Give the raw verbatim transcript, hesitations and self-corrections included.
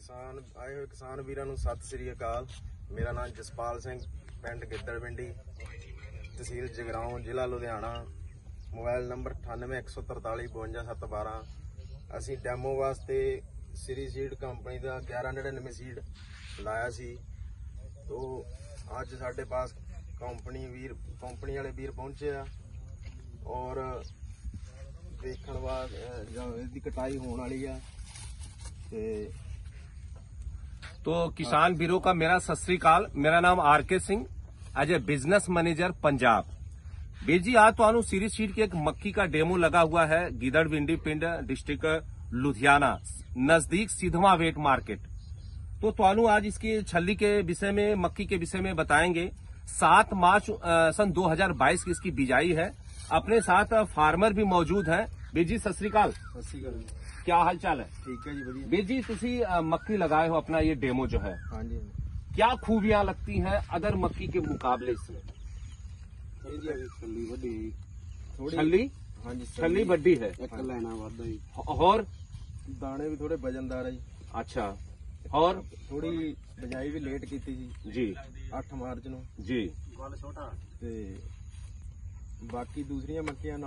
किसान आए हुए किसान वीरां नूं सत श्री अकाल। मेरा नाम जसपाल सिंह, पिंड गिद्दड़पिंडी, तहसील जगराऊं, जिला लुधियाना। मोबाइल नंबर अठानवे एक सौ तरताली बवंजा सत्त बारह। असीं डैमो वास्ते श्री सीड कंपनी का ग्यारह नड़िनवे सीड लाया सी। तो अज साडे पास कंपनी वीर कंपनी वाले वीर पहुंचे आ और देखण बाद इसकी कटाई होने वाली है। तो किसान वीरों का मेरा सत श्री अकाल। मेरा नाम R K Singh, as a business manager Punjab. Bir ji आज तो सीरीज सीड की एक मक्की का डेमो लगा हुआ है गिदड़पिंडी पिंड, डिस्ट्रिक्ट लुधियाना, नजदीक सिधवा वेट मार्केट। तो तुहानू आज इसकी छल्ली के विषय में, मक्की के विषय में बताएंगे। सात मार्च सन दो हजार बाईस की इसकी बिजाई है। अपने साथ फार्मर भी मौजूद हैं। बीर जी सत श्री अकाल। सत श्री अकाल। क्या हाल चाल है? ठीक है जी, बढ़िया। बीर जी तुसी मक्की लगाए हो, अपना ये डेमो जो है, हाँ जी, क्या खूबियां लगती हैं अदर मक्की के मुकाबले इसमें? छल्ली वड्डी थोड़ी, छल्ली हाँ जी, छल्ली बड्डी है, एक लेना वादा जी, और दाने भी थोड़े वजनदार है जी। अच्छा, और थोड़ी बिजाई भी लेट की थी जी, अठ मार्च नूं जी। ते बाकी दूसरियां मक्कियां